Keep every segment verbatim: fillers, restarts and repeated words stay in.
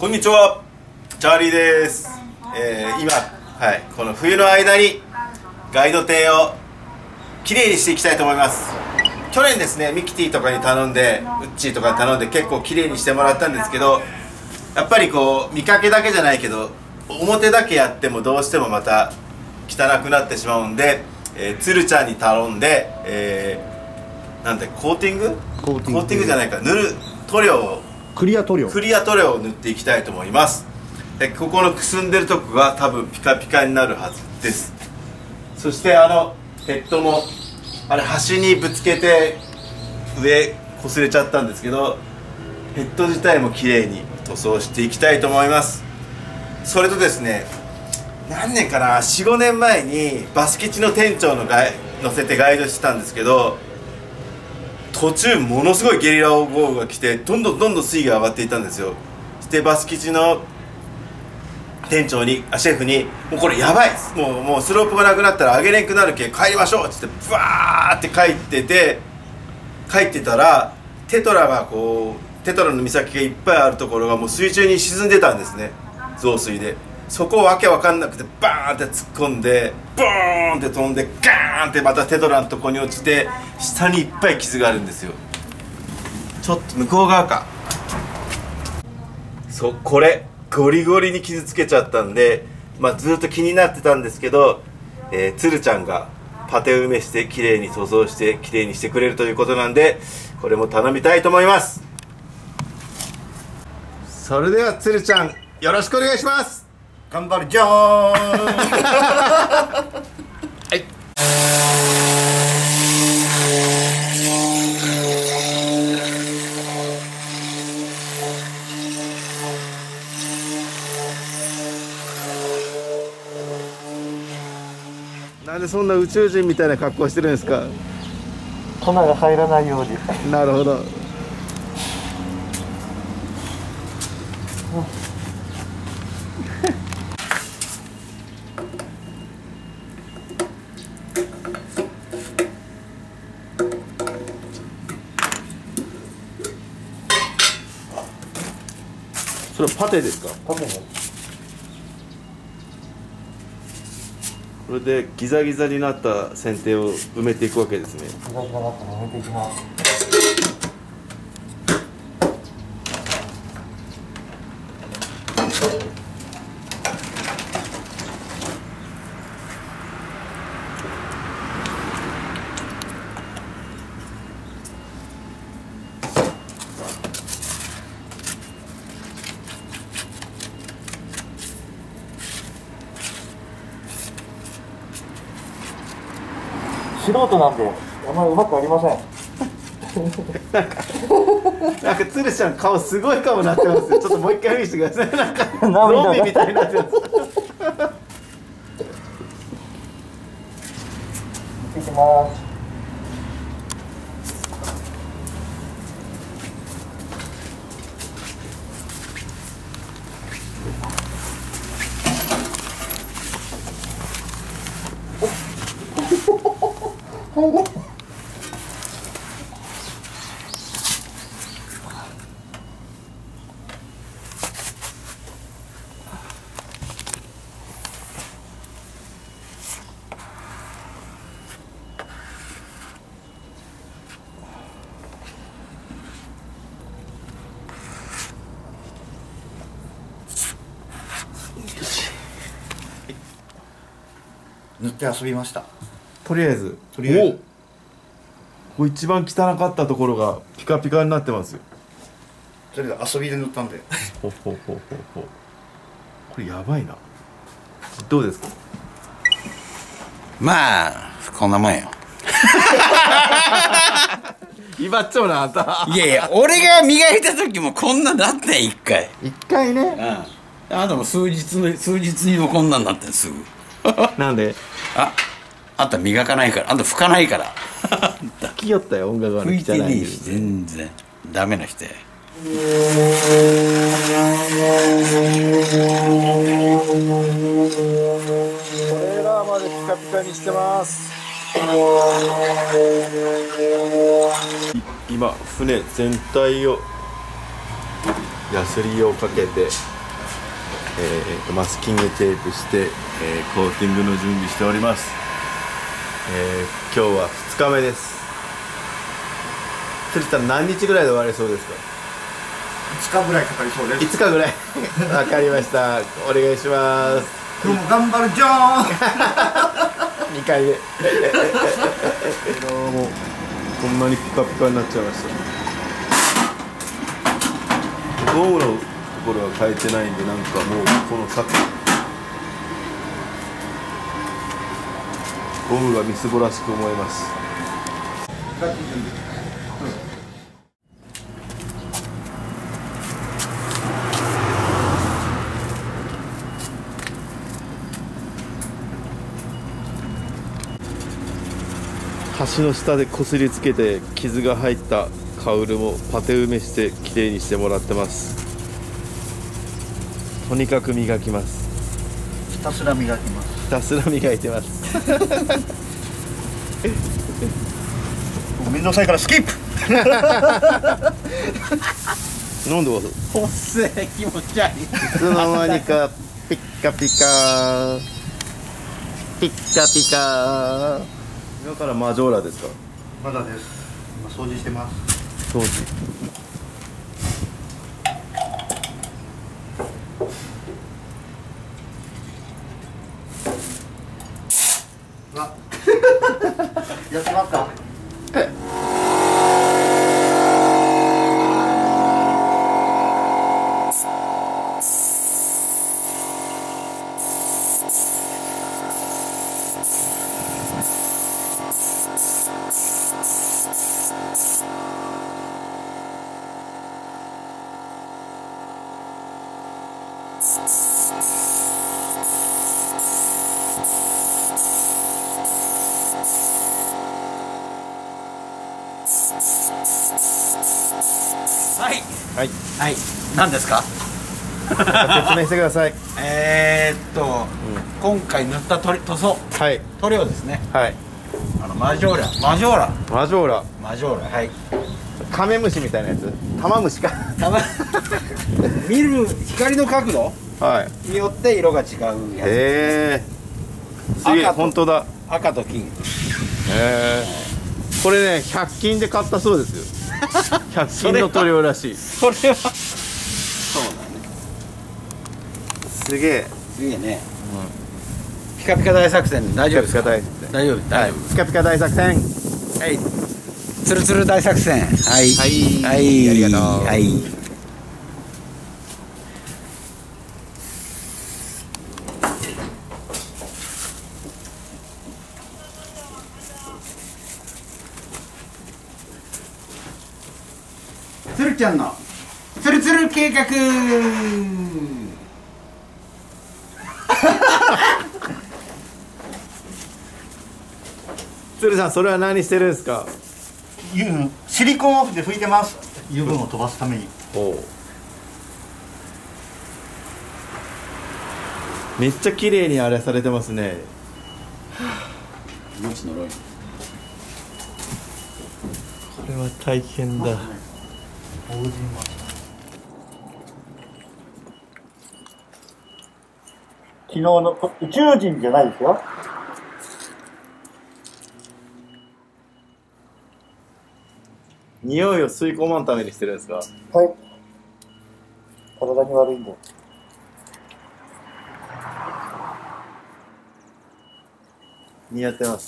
こんにちは、チャーリーです。えー、今、はい、この冬の間にガイド艇をきれいにしていきたいと思います。去年ですね、ミキティとかに頼んで、ウッチーとかに頼んで結構きれいにしてもらったんですけど、やっぱりこう見かけだけじゃないけど表だけやってもどうしてもまた汚くなってしまうんで、えー、つるちゃんに頼んで、えー、なんでコーティングコーティング、コーティングじゃないか、塗る塗料をクリア塗料クリア塗料を塗っていきたいと思います。でここのくすんでるとこが多分ピカピカになるはずです。そしてあのヘッドもあれ端にぶつけて上擦れちゃったんですけど、ヘッド自体もきれいに塗装していきたいと思います。それとですね、何年かな、よん、ごねんまえにバス基地の店長のガイ乗せてガイドしてたんですけど、途中ものすごいゲリラ豪雨が来てどんどんどんどん水位が上がっていたんですよ。してバス基地の店長にあシェフに「もうこれやばいっす、もうもうスロープがなくなったら上げれんくなるけ帰りましょう」っつってブワーって帰ってて帰ってたら、テトラがこうテトラの岬がいっぱいあるところがもう水中に沈んでたんですね、増水で。そこをわけわかんなくてバーンって突っ込んでボーンって飛んでガーンってまたテトラのとこに落ちて、下にいっぱい傷があるんですよ。ちょっと向こう側か、そうこれゴリゴリに傷つけちゃったんで、まあ、ずっと気になってたんですけど、えー、つるちゃんがパテ埋めしてきれいに塗装してきれいにしてくれるということなんで、これも頼みたいと思います。それではつるちゃんよろしくお願いします。 頑張るじゃーんはい。 なんでそんな宇宙人みたいな格好してるんですか。 粉が入らないように。 なるほど。それはパテですか。 パテね。 これでギザギザになった剪定を埋めていくわけですね。 ギザギザになったの埋めていきます。素人なんであんまりうまくありませんなんかつるちゃん顔すごい顔になってますよ。ちょっともう一回見せてください。なんかゾンビみたいになってます。 行ってきます。塗って遊びました。 とりあえずとりあえずここ一番汚かったところがピカピカになってますよ。 とりあえず遊びで塗ったんでほほほほほ。これやばいな。どうですか。 まあこんなもんよ威張っちゃうなあんた。 いやいや俺が磨いた時もこんなんなってん一回。 一回ね。 うん。あとも数日の数日にもこんなんなってんすぐなんで。 ああんた磨かないから、あんた拭かないから拭きよったよ、音楽が拭いてねえし全然ダメな人や。 トレーラーまでピカピカにしてます。今船全体をヤスリをかけてえー、マスキングテープして、えー、コーティングの準備しております。えー、今日はふつかめです。鶴田さん何日ぐらいで終わりそうですか？ いつかぐらいかかりそうです。 いつかぐらいわかりました。お願いします。 今日も頑張るじゃーんにかいめどうもこんなにピカピカになっちゃいました。ゴムのところは変えてないんで、なんかもうこの先ゴムがみすぼらしく思います。橋の下でこすりつけて傷が入ったカウルもパテ埋めしてきれいにしてもらってます。とにかく磨きます。 ひたすら磨きます。 ひたすら磨いてますめんどくさいからスキップ飲んでます。 ほっせー、気持ち悪い。 いつの間にかピッカピカピッカピカ。今からマジョーラですか？ まだです。今掃除してます。 掃除。 あやってますか？ はいはい。 はい、何ですか？ 説明してください。 えーっと、今回塗った塗塗装はい。 塗料ですね。 はい。 あのマジョーラマジョーラマジョーラ。 マジョーラ、はい。 カメムシみたいなやつ。タマムシか。 たま見る光の角度はいによって色が違うやつ。 へえー、すげえ、 赤と本当だ。 赤と金。 へえー、これねひゃく均で買ったそうですよ。ひゃく均の塗料らしい。 それはそうだね。 すげえ。 すげえね。ピカピカ大作戦大丈夫ですか？ ピカピカ大作戦大丈夫大丈夫。 ピカピカ大作戦。 はい。ツルツル大作戦。はい。 はいはい。 ありがとうはい。つるちゃんのつるつる計画。 鶴さん、それは何してるんですか？ シリコンオフで拭いてます。油分を飛ばすために。 おう。めっちゃ綺麗にあれされてますね。 命のロイ。 これは大変だ。 昨日の宇宙人じゃないですよ。 匂いを吸い込まんためにしてるんですか？ はい。体に悪いんで。 似合ってます。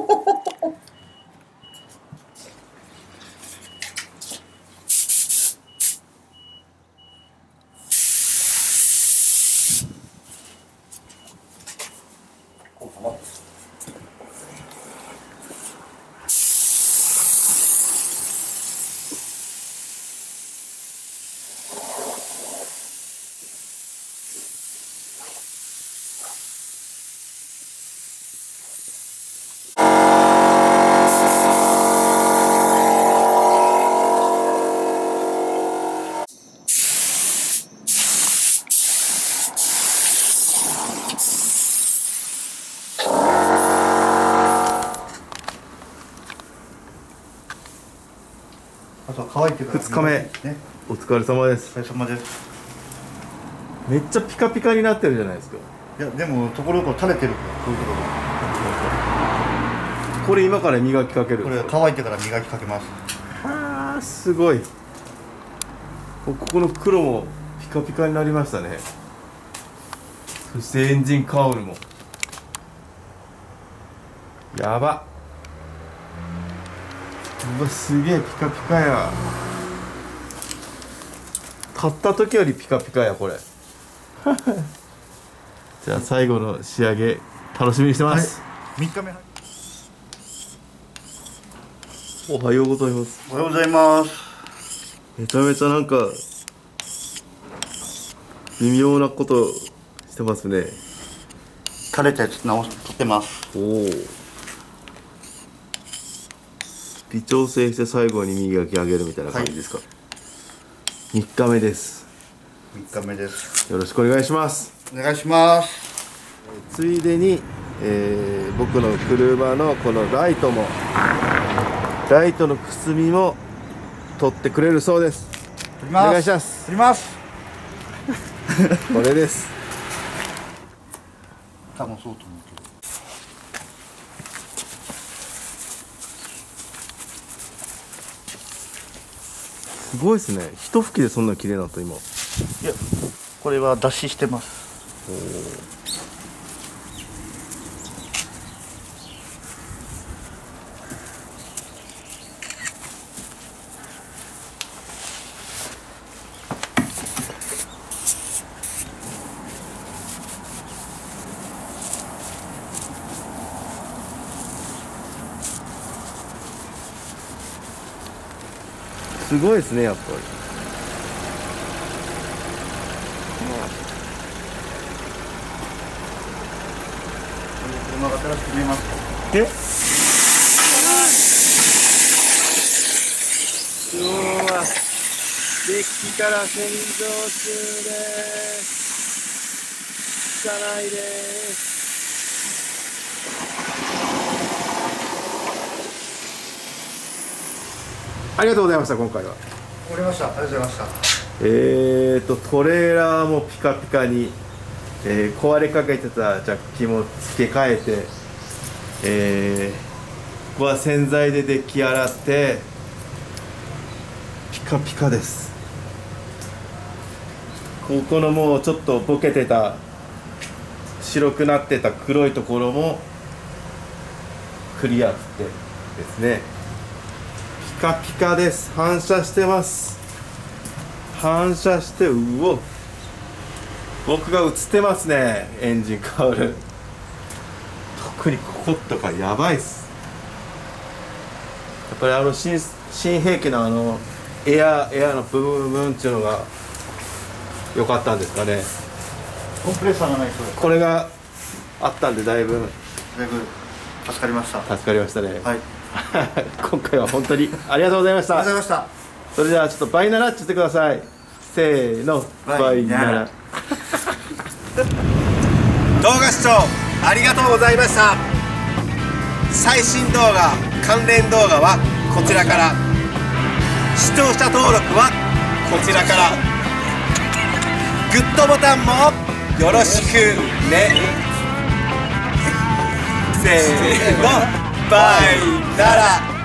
こうかな。あとは乾いてからふつかめね。 お疲れ様です。 お疲れ様です。 めっちゃピカピカになってるじゃないですか。 いやでもところどころ垂れてるからこういうとここれ今から磨きかけるろこれ乾いてから磨きかけます。 はあすごい。ここの黒もピカピカになりましたね。そしてエンジンカウルもやば。うわすげえピカピカや。買った時よりピカピカやこれじゃあ最後の仕上げ楽しみにしてます、 はい、みっかめ。 おはようございます。 おはようございます。 めちゃめちゃなんか微妙なことしてますね。 垂れたやつ直し取ってます。 おお微調整して最後に磨き上げるみたいな感じですか。はい、みっかめです。 みっかめです。 よろしくお願いします。 お願いします。 ついでに、えー、僕の車のこのライトもライトのくすみも取ってくれるそうです。 取ります。 お願いします。 取りますこれです。 多分そうと思うけど。 すごいですね。一吹きでそんな綺麗になった今。いや、これは脱脂してます。 おお。すごいですねやっぱり。 車が新しく見えます。 え？今日はデッキから洗浄中です。汚いです。ありがとうございました。今回は終わりました。ありがとうございました。 えーとトレーラーもピカピカに、えー、壊れかけてたジャッキも付け替えて、えー、ここは洗剤でデッキ洗ってピカピカです。ここのもうちょっとボケてた白くなってた黒いところもクリアってですね。ピカピカです。反射してます。反射して、うお、僕が映ってますね。エンジンカウル、特にこことかやばいっす。やっぱりあの 新, 新兵器のあのエアエアのブンブンブンっていうのが良かったんですかね。 コンプレッサーがないとこれがあったんでだいぶだいぶ助かりました。 助かりましたね。 はい今回は本当にありがとうございました。 ありがとうございました。 それではちょっとバイナラって言ってください。せーの、バイナラ。動画視聴ありがとうございました。最新動画関連動画はこちらから、視聴者登録はこちらから、グッドボタンもよろしくね。せーの、バイナラ。